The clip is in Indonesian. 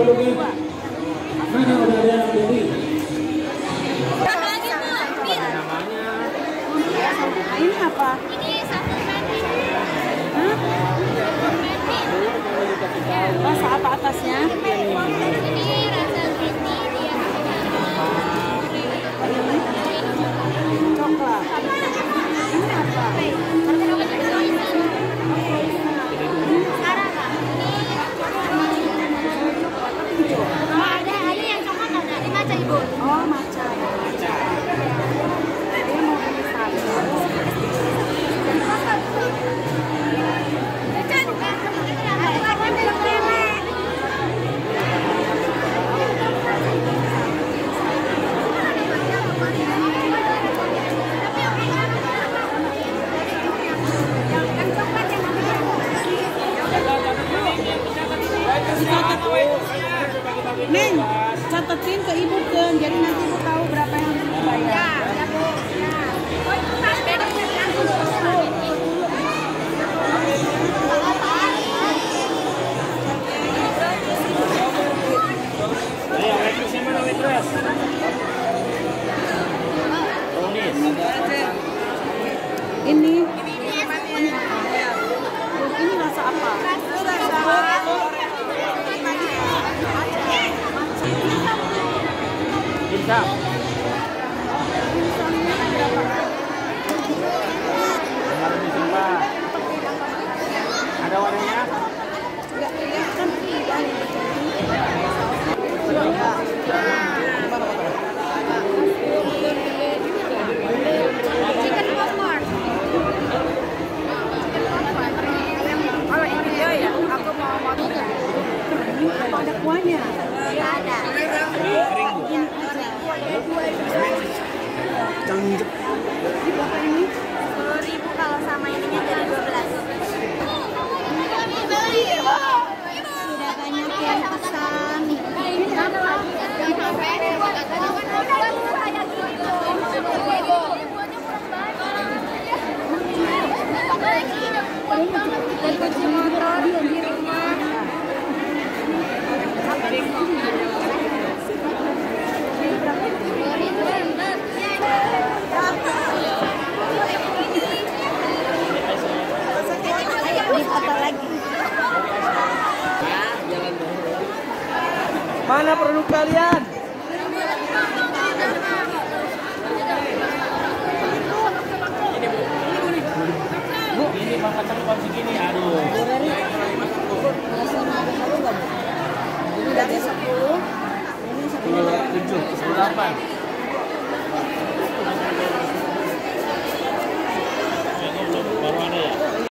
balungnya? Mana udah ada yang beli? Ini apa? Ini supplement. Rasa apa atasnya? Ini rasa green tea dia. Coklat. Ini apa? Ada yang coklat ada. Ini matcha ibu. Oh, matcha. Dia mau beli satu. Neng, catetin ke ibu kan, jadi nanti ibu tahu berapa yang harus dibayar. Ya, Bu. Ini rasa apa? Bisa. Ada warnanya? Chicken popcorn. Kalau ini dia ya, aku mau makan. Ada kuahnya? Enggak ada. Berapa ini? 10.000 kalau sama ininya jadi 12. Sudah banyak yang pesan. Dan kunci motor di rumah. Apa lagi? Mana produk kalian? Bu, ini Bang Kacang segini. Aduh.